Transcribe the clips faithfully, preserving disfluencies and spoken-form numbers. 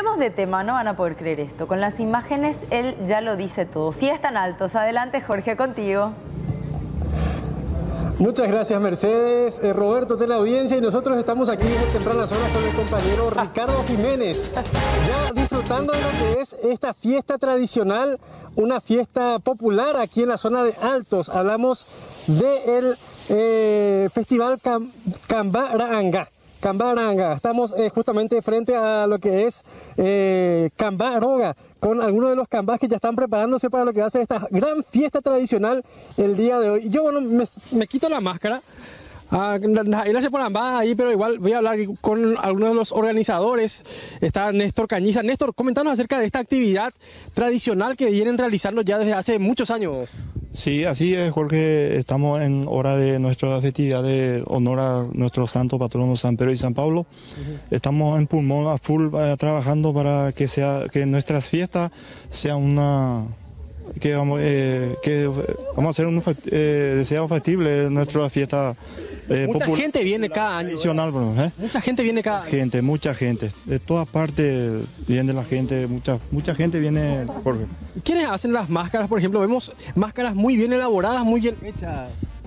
Cambiamos de tema, no van a poder creer esto. Con las imágenes él ya lo dice todo. Fiesta en Altos. Adelante, Jorge, contigo. Muchas gracias, Mercedes, eh, Roberto, de la audiencia, y nosotros estamos aquí en tempranas horas con el compañero Ricardo Jiménez, ya disfrutando de lo que es esta fiesta tradicional, una fiesta popular aquí en la zona de Altos. Hablamos del eh, Festival Cam Cambaranga. Cambaranga. Estamos eh, justamente frente a lo que es eh, Cambaroga, con algunos de los cambás que ya están preparándose para lo que va a ser esta gran fiesta tradicional el día de hoy. Yo, bueno, me, me quito la máscara. Ah, ahí la se ponen ahí, pero igual voy a hablar con algunos de los organizadores. Está Néstor Cañiza. Néstor, comentanos acerca de esta actividad tradicional que vienen realizando ya desde hace muchos años. Sí, así es, Jorge. Estamos en hora de nuestra festividad de honor a nuestro santo patrono San Pedro y San Pablo. Uh-huh. Estamos en pulmón a full eh, trabajando para que sea que nuestras fiestas sean una que vamos eh, que vamos a hacer un eh, deseado factible nuestra fiesta. Eh, mucha popular, gente viene cada año. ¿eh? Mucha gente viene cada año. Gente, mucha gente. De todas partes viene la gente, mucha, mucha gente viene, Jorge. ¿Quiénes hacen las máscaras, por ejemplo? Vemos máscaras muy bien elaboradas, muy bien hechas.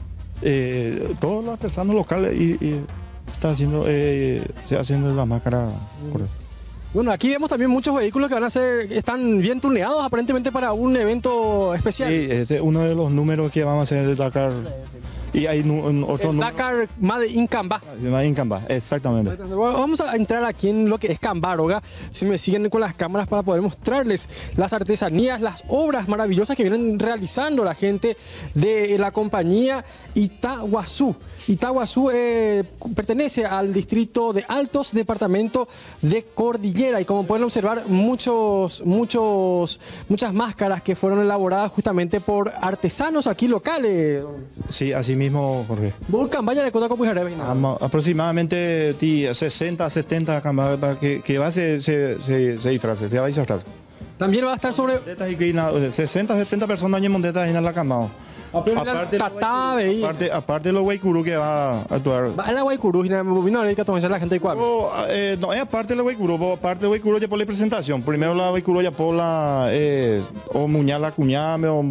Eh, todos los artesanos locales y, y está haciendo, eh, se haciendo las máscaras. Jorge. Bueno, aquí vemos también muchos vehículos que van a ser, están bien tuneados aparentemente para un evento especial. Sí, este es uno de los números que vamos a hacer el Dakar. Y hay otro el Dakar Made in Cambá. Made in Cambá, exactamente. Vamos a entrar aquí en lo que es Cambaroga. Si me siguen con las cámaras para poder mostrarles las artesanías, las obras maravillosas que vienen realizando la gente de la compañía Itaguazú. Itaguazú eh, pertenece al distrito de Altos, departamento de Cordillera. Y como pueden observar, muchos, muchos, muchas máscaras que fueron elaboradas justamente por artesanos aquí locales. Sí, así mismo, Jorge. ¿Vos campaña de Cotaco Pujarebe? Aproximadamente sesenta, setenta campañas que, que va a se, se, se, se disfrace, se va a disfrazar. También va a estar sobre... sesenta, setenta personas en mondetas en la cama. Aparte, aparte, aparte de los Guaycurú que va a actuar. Va a la Guaycurú y no vino a conocer la gente de Cuadro. Oh, eh, no, es aparte de los Guaycurú, aparte de los Guaycurú ya por la presentación. Primero la Guaycurú ya por la, eh, o muñar la cuñame, o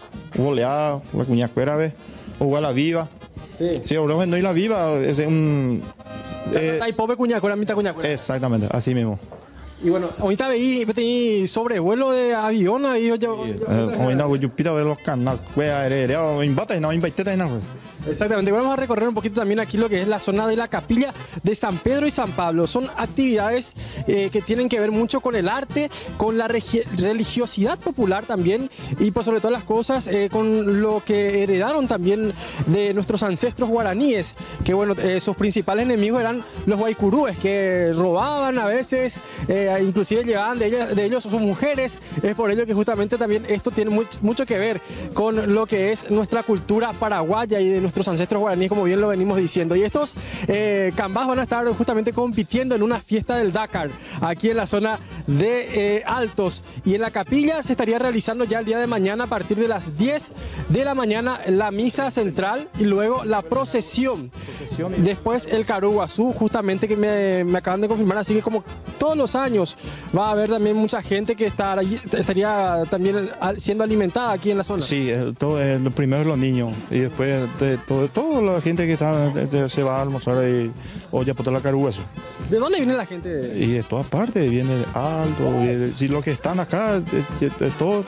bolear la cuña fuera, ¿ves? O a la viva. Sí. Sí, ahora no hay la viva, es un... Eh, hay pobre cuña, con la mitad cuña. Exactamente, así mismo. Y bueno, ahorita veí, veí sobrevuelo de avión ahí. Ahorita voy a ver los canales, voy a ver, no invita, no invita, no. Exactamente, vamos a recorrer un poquito también aquí lo que es la zona de la capilla de San Pedro y San Pablo. Son actividades eh, que tienen que ver mucho con el arte, con la religiosidad popular también y por sobre todas las cosas eh, con lo que heredaron también de nuestros ancestros guaraníes, que bueno, eh, sus principales enemigos eran los guaycurúes, que robaban a veces, eh, inclusive llevaban de ellos, de ellos sus mujeres. Es por ello que justamente también esto tiene muy, mucho que ver con lo que es nuestra cultura paraguaya y de nuestros ancestros guaraníes, como bien lo venimos diciendo. Y estos eh, cambás van a estar justamente compitiendo en una fiesta del Dakar aquí en la zona de eh, Altos, y en la capilla se estaría realizando ya el día de mañana a partir de las diez de la mañana la misa central y luego la procesión, después el Caruguazú, justamente que me, me acaban de confirmar, así que como todos los años va a haber también mucha gente que estar allí, estaría también siendo alimentada aquí en la zona. Sí, todo, eh, lo primero los niños y después de, todo, toda la gente que está de, de, se va a almorzar y oye por la Caruguazú. ¿De dónde viene la gente? Y de todas partes, viene de Alto, y si los que están acá, de, de, de todo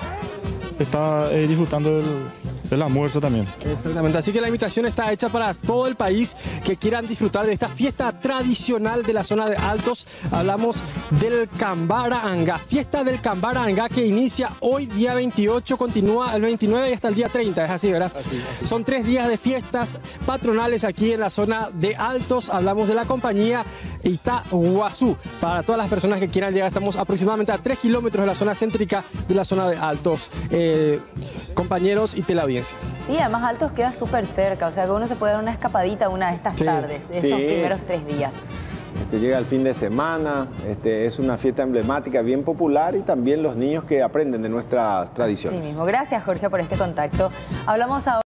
está eh, disfrutando del, del almuerzo también. Exactamente, así que la invitación está hecha para todo el país que quieran disfrutar de esta fiesta tradicional de la zona de Altos. Hablamos del Cambaranga, fiesta del Cambaranga que inicia hoy día veintiocho, continúa el veintinueve y hasta el día treinta, es así, ¿verdad? Así es. Son tres días de fiestas patronales aquí en la zona de Altos. Hablamos de la compañía Itaguazú. Para todas las personas que quieran llegar, estamos aproximadamente a tres kilómetros de la zona céntrica de la zona de Altos. Eh, compañeros y teleaudiencia. Sí, además Altos queda súper cerca, o sea que uno se puede dar una escapadita una de estas sí. tardes, de estos sí, primeros tres días. Este, llega el fin de semana, este, es una fiesta emblemática, bien popular, y también los niños que aprenden de nuestras tradiciones. Sí mismo. Gracias, Jorge, por este contacto. Hablamos ahora.